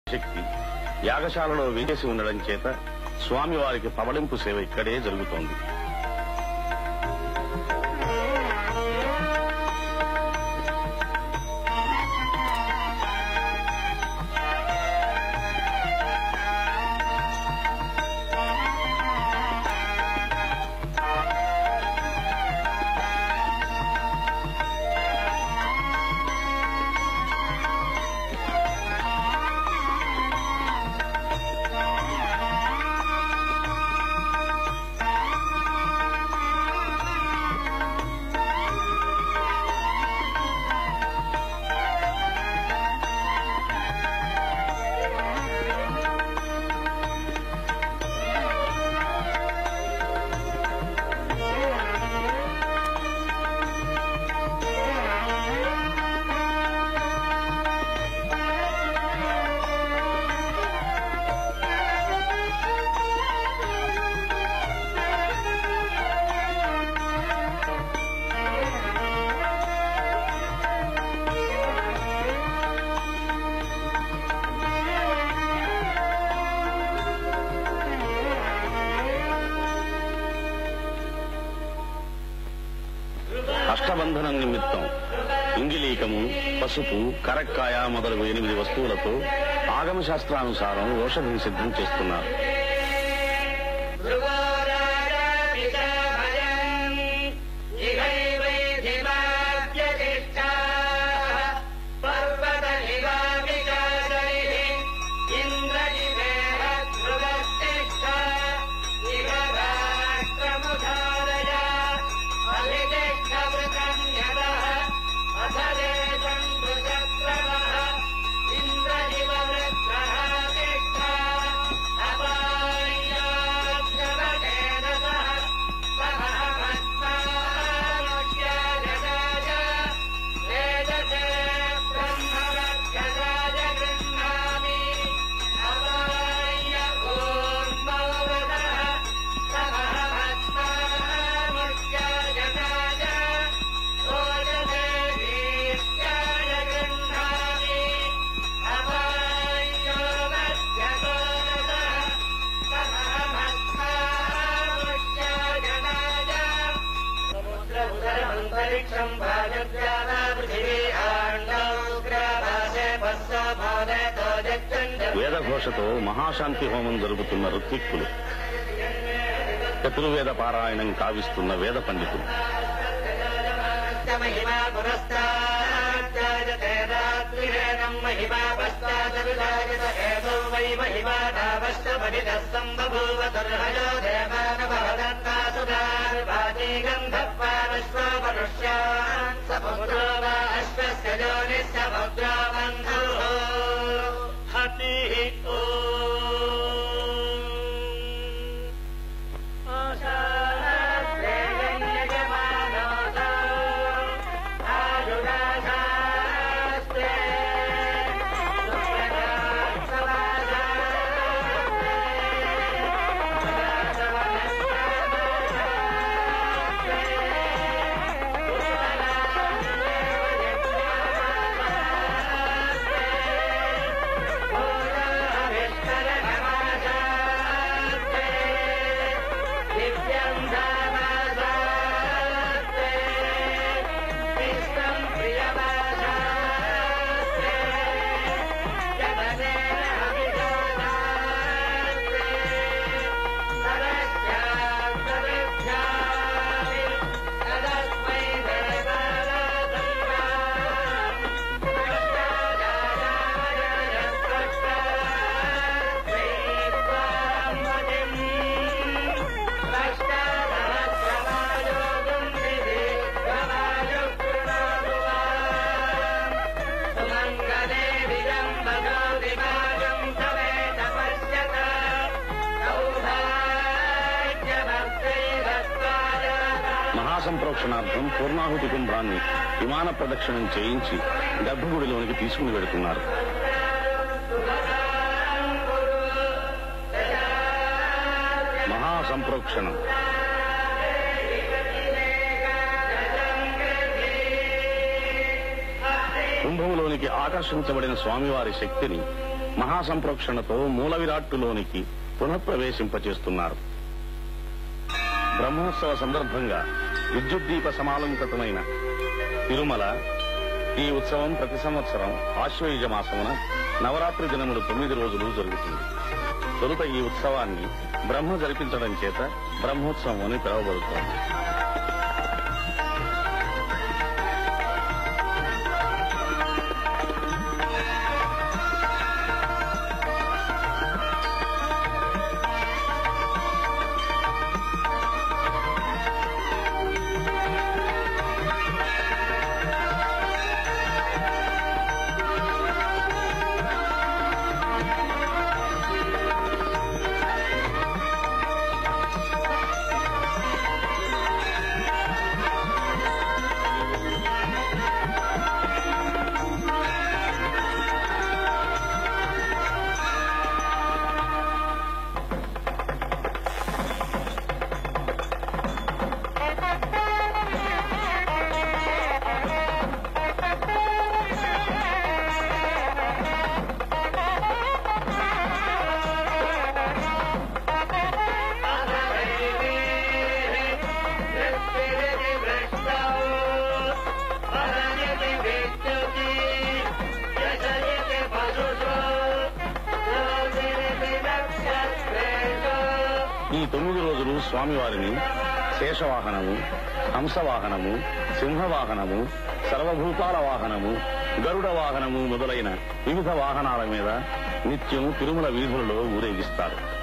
శక్తి యాగశాలలో వేసి ఉండడం చేత స్వామివారికి పవళింపు సేవ ఇక్కడే జరుగుతోంది. అష్టబంధనం నిమిత్తం ఇంగిలీకము, పసుపు, కరక్కాయ మొదలగు 8 వస్తువులతో ఆగమ శాస్త్రానుసారం ఔషధిని సిద్ధం చేస్తున్నారు. వేదఘోషతో మహాశాంతి హోమం జరుగుతున్న ఋత్విక్కులు, చతుర్వేద పారాయణం కావిస్తున్న వేద పండితులు, మహాసంప్రోక్షణార్థం పూర్ణాహుతి కుంభాన్ని విమాన ప్రదక్షిణం చేయించి గర్భగుడిలోనికి తీసుకుని వెడుతున్నారు. మహాసంప్రోక్షణం కుంభంలోనికి ఆకర్షించబడిన స్వామివారి శక్తిని మహాసంప్రోక్షణతో మూల విరాట్టులోనికి పునఃప్రవేశింపచేస్తున్నారు. బ్రహ్మోత్సవ సందర్భంగా విద్యుద్దీప సమాలంకృతమైన తిరుమల ఈ ఉత్సవం ప్రతి సంవత్సరం ఆశ్వయుజ మాసమున నవరాత్రి దినములు 9 రోజులు జరుగుతుంది. తొలుత ఈ ఉత్సవాన్ని బ్రహ్మ జరిపించడం చేత బ్రహ్మోత్సవం అని పిలువబడుతోంది. ఈ 9 రోజులు స్వామివారిని శేషవాహనము, హంసవాహనము, సింహవాహనము, సర్వభూతాల వాహనము, గరుడ వాహనము మొదలైన వివిధ వాహనాల మీద నిత్యం తిరుమల వీధులలో ఊరేగిస్తారు.